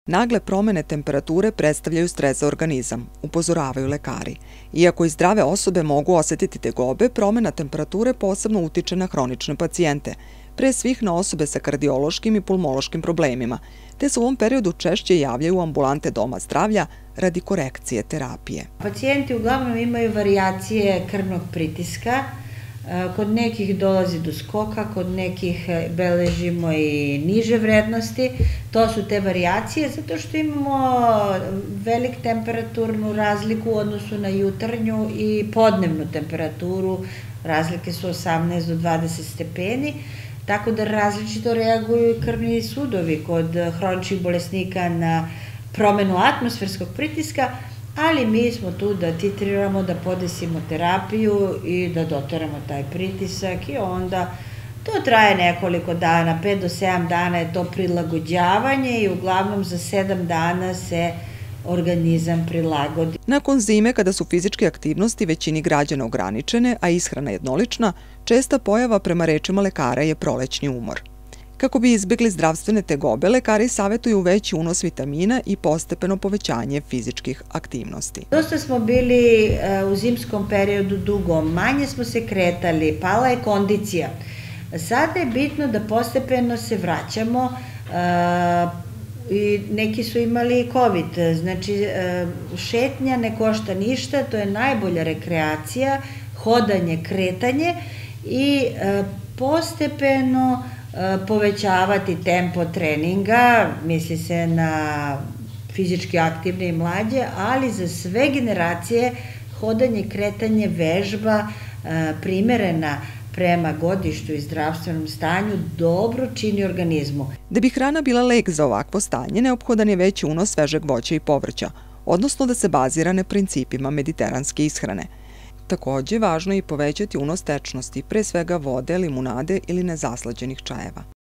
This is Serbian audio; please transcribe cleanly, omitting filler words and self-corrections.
Nagle promene temperature predstavljaju stres za organizam, upozoravaju lekari. Iako i zdrave osobe mogu osetiti tegobe, promena temperature posebno utiče na hronične pacijente, pre svih na osobe sa kardiološkim i pulmološkim problemima, te se u ovom periodu češće javljaju u ambulante doma zdravlja radi korekcije terapije. Pacijenti uglavnom imaju varijacije krvnog pritiska. Kod nekih dolazi do skoka, kod nekih beležimo i niže vrednosti. To su te varijacije zato što imamo velik temperaturnu razliku u odnosu na jutarnju i podnevnu temperaturu. Razlike su 18 do 20 stepeni, tako da različito reaguju i krvni sudovi kod hroničnih bolesnika na promenu atmosferskog pritiska, ali mi smo tu da titriramo, da podesimo terapiju i da doteramo taj pritisak i onda to traje nekoliko dana, 5 do 7 dana je to prilagođavanje i uglavnom za 7 dana se organizam prilagodi. Nakon zime, kada su fizičke aktivnosti većini građana ograničene, a ishrana jednolična, česta pojava prema rečima lekara je prolećni umor. Kako bi izbjegli zdravstvene tegobe, lekari savjetuju veći unos vitamina i postepeno povećanje fizičkih aktivnosti. Dosta smo bili u zimskom periodu dugo, manje smo se kretali, pala je kondicija. Sada je bitno da postepeno se vraćamo i neki su imali COVID, znači šetnja ne košta ništa, to je najbolja rekreacija, hodanje, kretanje i postepeno povećavati tempo treninga, misli se na fizički aktivne i mlađe, ali za sve generacije hodanje, kretanje, vežba primerena prema godištu i zdravstvenom stanju dobro čini organizmu. Da bi hrana bila lek za ovakvo stanje, neophodan je veći unos svežeg voća i povrća, odnosno da se bazira na principima mediteranske ishrane. Takođe, važno je i povećati unos tečnosti, pre svega vode, limunade ili nezaslađenih čajeva.